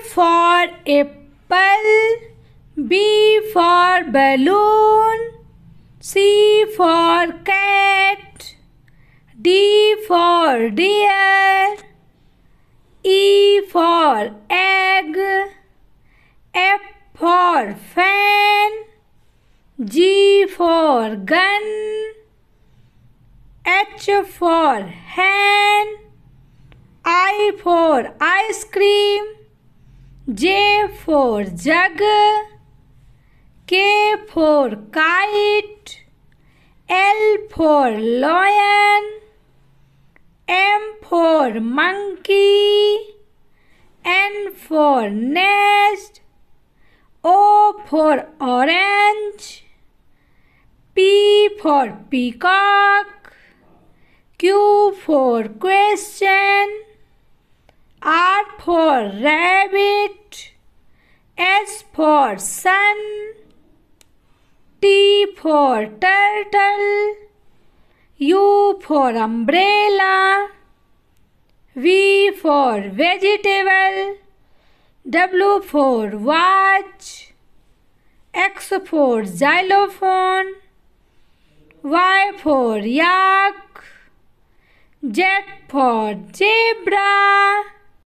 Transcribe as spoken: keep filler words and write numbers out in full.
for apple, B for balloon, C for cat, D for deer, E for egg, F for fan, G for gun, H for hen, I for ice cream, J for jug, K for kite, L for lion, M for monkey, N for nest, O for orange, P for peacock, Q for question, R for rabbit, S for sun, T for turtle, U for umbrella, V for vegetable, W for watch, X for xylophone, Y for yak, Z for zebra,